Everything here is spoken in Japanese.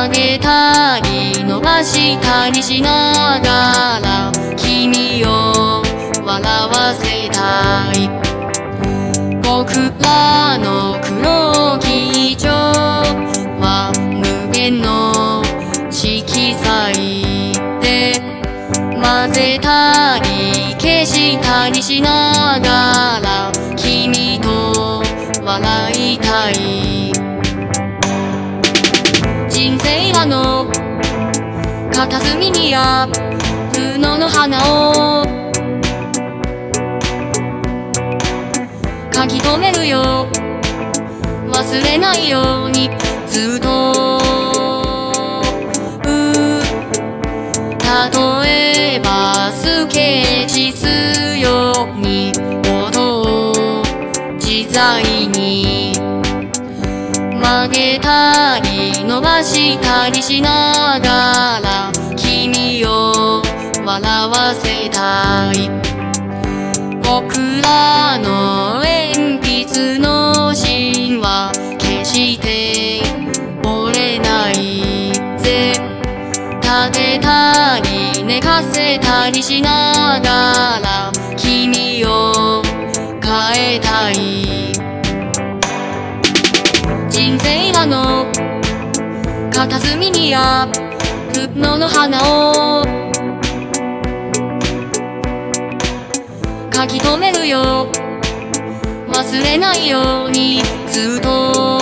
曲げたり伸ばしたりしながら君を笑わせたい。僕らの黒基調は無限の色彩で混ぜたり消したりしながら君と笑いたい。人生の片隅にある布の花を書き留めるよ、忘れないようにずっと。例えばスケッチするように音を自在に曲げたり伸ばしたりしながら君を笑わせたい。僕らの鉛筆の芯は決して折れないぜ。立てたり寝かせたりしながら君を変えたい。人生の片隅にある布の花を書き留めるよ、忘れないようにずっと。